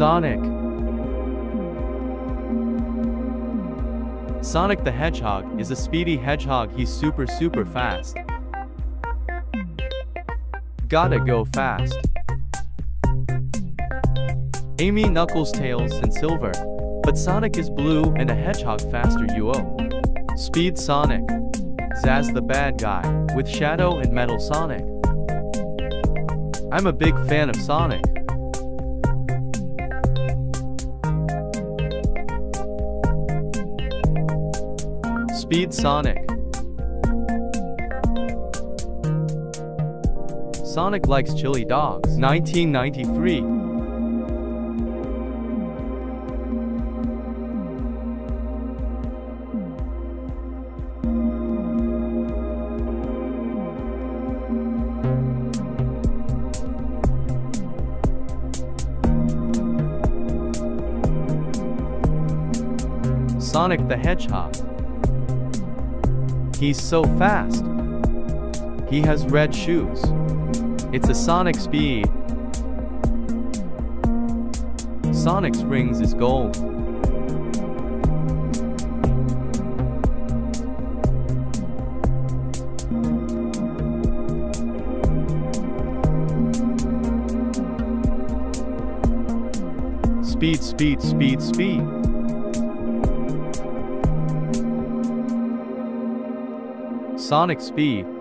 Sonic. Sonic the Hedgehog is a speedy hedgehog. He's super fast. Gotta go fast. Amy, Knuckles, Tails, and Silver. But Sonic is blue and a hedgehog faster. Speed Sonic. Zaz the bad guy, with Shadow and Metal Sonic. I'm a big fan of Sonic. Speed Sonic. Sonic likes chili dogs. 1993. Sonic the Hedgehog. He's so fast. He has red shoes. It's a Sonic speed. Sonic's rings is gold. Speed. Sonic speed.